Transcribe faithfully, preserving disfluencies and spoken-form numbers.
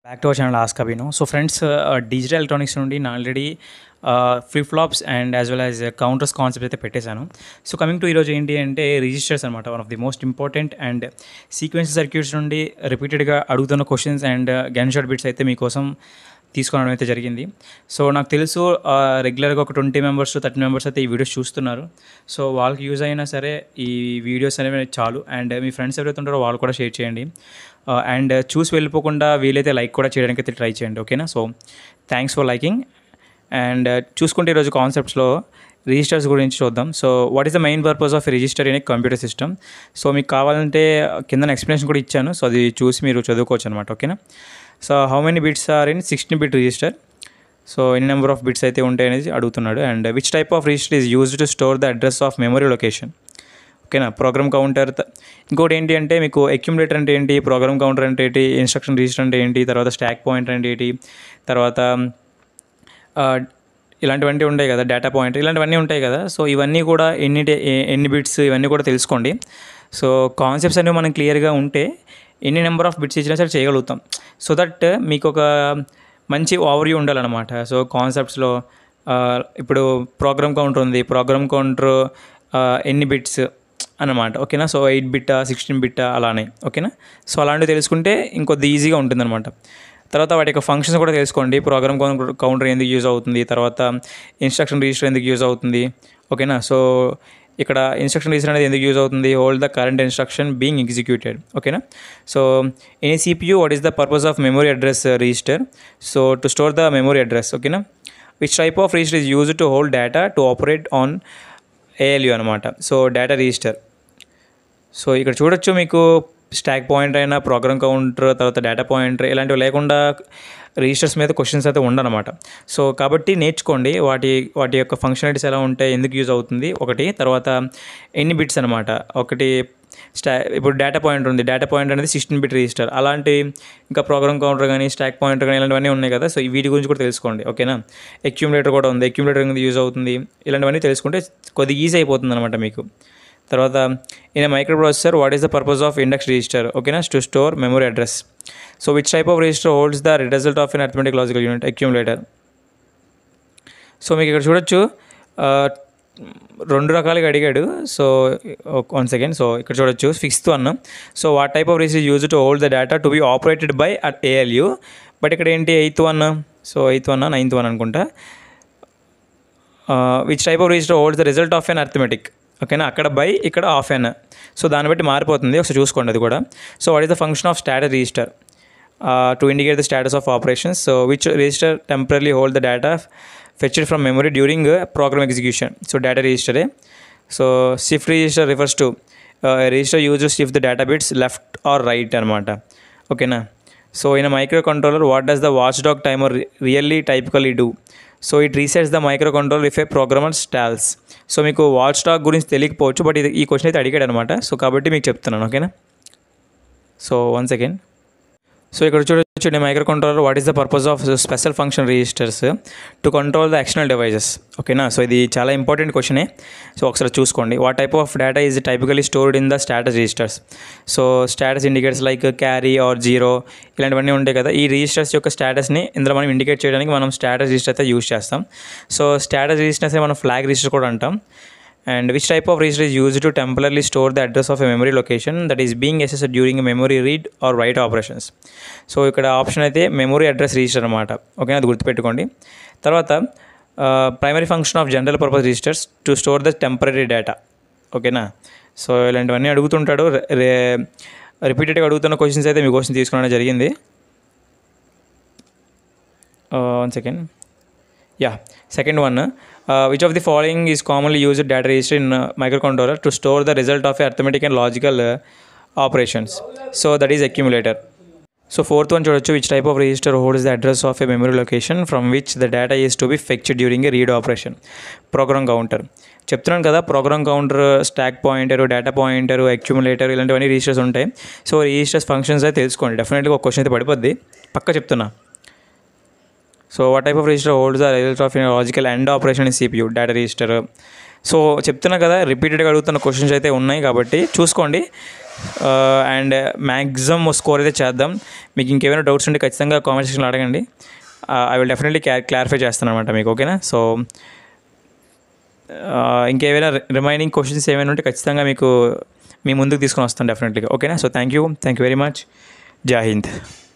Back to our channel ask Abhinav. So friends, digital electronics నుండి నేను already flip flops and as well as counters concept అయితే పెట్టేశాను. So coming to ఈరోజు ఏంటి అంటే రిజిస్టర్స్ అనమాట. One of the most important and sequence circuits నుండి రిపీటెడ్గా అడుగుతున్న questions and gun shot bits అయితే మీకోసం తీసుకోవడం అయితే జరిగింది. సో నాకు తెలుసు రెగ్యులర్గా ఒక ట్వంటీ మెంబర్స్ థర్టీ మెంబర్స్ అయితే ఈ వీడియోస్ చూస్తున్నారు. సో వాళ్ళకి యూజ్ అయినా సరే ఈ వీడియోస్ అనేవి చాలు. అండ్ మీ ఫ్రెండ్స్ ఎవరైతే ఉంటారో వాళ్ళు కూడా షేర్ చేయండి. అండ్ చూసి వెళ్ళిపోకుండా వీలైతే లైక్ కూడా చేయడానికి అయితే ట్రై చేయండి. ఓకేనా? So thanks for liking. And చూసుకుంటే ఈరోజు కాన్సెప్ట్స్లో రిజిస్టర్స్ గురించి చూద్దాం. So what is the main purpose of register in a computer system? So మీకు కావాలంటే కింద ఎక్స్ప్లెనేషన్ కూడా ఇచ్చాను. సో అది చూసి మీరు చదువుకోవచ్చు అనమాట. ఓకేనా? So how many bits are in sixteen bit register? So ఎన్ని నెంబర్ ఆఫ్ బిట్స్ అయితే ఉంటాయి అనేది అడుగుతున్నాడు. And which type of register is used to store the address of memory location? ఓకేనా? Program counter. ఇంకోటి ఏంటి అంటే మీకు అక్యుములేటర్ అంటే ఏంటి, ప్రోగ్రామ్ కౌంటర్ అంటే ఏంటి, ఇన్స్ట్రక్షన్ రిజిస్టర్ అంటే ఏంటి, తర్వాత స్టాక్ పాయింటర్ అంటే ఏంటి, తర్వాత ఇలాంటివన్నీ ఉంటాయి కదా, డేటా పాయింటర్, ఇలాంటివన్నీ ఉంటాయి కదా. సో ఇవన్నీ కూడా ఎన్ని ఎన్ని బిట్స్ ఇవన్నీ కూడా తెలుసుకోండి. సో కాన్సెప్ట్స్ అనేవి మనం క్లియర్గా ఉంటే ఎన్ని నెంబర్ ఆఫ్ బిట్స్ ఇచ్చినా సరే చేయగలుగుతాం. సో దట్ మీకు ఒక మంచి ఓవర్వ్యూ ఉండాలన్నమాట. సో కాన్సెప్ట్స్లో ఇప్పుడు ప్రోగ్రామ్ కౌంటర్ ఉంది, ప్రోగ్రామ్ కౌంటర్ ఎన్ని బిట్స్ అన్నమాట. ఓకేనా? సో ఎయిట్ బిట్టా సిక్స్టీన్ బిట్టా అలానే. ఓకేనా? సో అలాంటివి తెలుసుకుంటే ఇంకొద్ది ఈజీగా ఉంటుందన్నమాట. తర్వాత వాటి యొక్క ఫంక్షన్స్ కూడా తెలుసుకోండి. ప్రోగ్రామ్ కౌంటర్ ఎందుకు యూజ్ అవుతుంది, తర్వాత ఇన్స్ట్రక్షన్ రిజిస్టర్ ఎందుకు యూజ్ అవుతుంది. ఓకేనా? సో ఇక్కడ ఇన్స్ట్రక్షన్ రిజిస్టర్ అనేది ఎందుకు యూజ్ అవుతుంది? Hold the current instruction being executed. ఓకేనా? So in CPU what is the purpose of memory address register? So to store the memory address. ఓకేనా? Which type of register is used to hold data to operate on ALU అనమాట. So data register. So ఇక్కడ చూడొచ్చు మీకు stack pointer అయినా, program counter, తర్వాత data pointer ఇలాంటివి లేకుండా registers మీద క్వశ్చన్స్ అయితే ఉండనమాట. సో కాబట్టి నేర్చుకోండి వాటి వాటి యొక్క ఫంక్షనాలిటీస్ ఎలా ఉంటాయి, ఎందుకు యూజ్ అవుతుంది ఒకటి, తర్వాత ఎన్ని బిట్స్ అనమాట. ఒకటి స్టా ఇప్పుడు డేటా పాయింటర్ ఉంది, డేటా పాయింటర్ అనేది సిక్స్టీన్ బిట్ రిజిస్టర్. అలాంటి ఇంకా ప్రోగ్రామ్ కౌంటర్ కానీ, స్టాక్ పాయింటర్ కానీ ఇలాంటివన్నీ ఉన్నాయి కదా. సో వీటి గురించి కూడా తెలుసుకోండి. ఓకేనా? అక్యుములేటర్ కూడా ఉంది, అక్యుములేటర్ ఎందుకు యూజ్ అవుతుంది, ఇలాంటివన్నీ తెలుసుకుంటే కొద్దిగా ఈజీ అయిపోతుంది అనమాట మీకు. తర్వాత in microprocessor what is the purpose of index register? ఓకేనా? To store memory address. So which type of register holds the result of an arithmetic logical unit? Accumulator. So మీకు ఇక్కడ చూడొచ్చు రెండు రకాలుగా అడిగాడు. So one second. సో ఇక్కడ చూడొచ్చు sixth one. So what type of register use to hold the data to be operated by at ALU? But ఇక్కడ ఏంటి eighth one. So eighth one ninth one అనుకుంటా. Which type of register holds the result of an arithmetic? ఓకేనా? అక్కడ by, ఇక్కడ of N. So దాన్ని బట్టి మారిపోతుంది, ఒకసారి చూసుకోండి అది కూడా. So what is the function of status register? To indicate the status of operations. So which register temporary hold the data fetched from memory during program execution? So data రిజిస్టరే. So shift register refers to register uses shift the data bits left or right అనమాట. ఓకేనా? So in microcontroller what does the watchdog timer really typically do? So it resets the microcontroller if A programmer stalls. So మీకు watchdog గురించి తెలియకపోవచ్చు, but ఇది ఈ question అయితే అడిగాడు అనమాట. సో కాబట్టి మీకు చెప్తున్నాను. ఓకేనా? So one second. సో ఇక్కడ చూడొచ్చు microcontroller what is the purpose of special function registers to control the external devices. ఓకేనా? సో ఇది చాలా ఇంపార్టెంట్ క్వశ్చనే. సో ఒకసారి చూసుకోండి. What type of data is typically stored in the status registers? So status indicators like carry or zero ఇలాంటివన్నీ ఉంటాయి కదా. ఈ రిజిస్టర్స్ యొక్క స్టాటస్ని ఇందులో మనం ఇండికేట్ చేయడానికి మనం స్టాటస్ రిజిస్టర్ అయితే యూజ్ చేస్తాం. సో స్టాటస్ రిజిస్టర్స్ మనం ఫ్లాగ్ రిజిస్టర్ కూడా అంటాం. And which type of register is used to temporarily store the address of a memory location that is being accessed during a memory read or write operations? So ఇక్కడ option అయితే memory address register అనమాట. ఓకేనా? అది గుర్తుపెట్టుకోండి. తర్వాత primary function of general purpose registers to store the temporary data. ఓకేనా? So ఇలాంటివన్నీ అడుగుతుంటాడు. రే రిపీటెడ్గా అడుగుతున్న క్వశ్చన్స్ అయితే మీ క్వశ్చన్ తీసుకోవడం జరిగింది. One second. Yeah second one. Which of the following is commonly used data register in microcontroller to store the result of arithmetic and logical operations? So that is accumulator. So fourth one చూడొచ్చు. Which type of register holds the address of a memory location from which the data is to be fetched during a read operation? Program counter. చెప్తున్నాను కదా, program counter, stack pointer, data pointer, accumulator ఇలాంటివన్నీ registers ఉంటాయి. So registers functions అయితే తెలుసుకోండి. డెఫినెట్గా ఒక question అయితే పడిపోద్ది, పక్క చెప్తున్నా. So what type of register holds the result of logical and operation in CPU? Data register. So చెప్తున్నా కదా రిపీటెడ్గా అడుగుతున్న క్వశ్చన్స్ అయితే ఉన్నాయి కాబట్టి చూసుకోండి. అండ్ మ్యాక్సిమం స్కోర్ అయితే చేద్దాం. మీకు ఇంకేమైనా డౌట్స్ ఉంటే ఖచ్చితంగా కామెంట్ సెక్షన్లో అడగండి. ఐ విల్ డెఫినెట్లీ క్లా క్లారిఫై చేస్తాను అనమాట మీకు. ఓకేనా? సో ఇంకేమైనా రిమైనింగ్ క్వశ్చన్స్ ఏమైనా ఉంటే ఖచ్చితంగా మీకు మీ ముందుకు తీసుకొని వస్తాను డెఫినెట్లీగా. ఓకేనా? So thank you thank you very much. జై హింద్.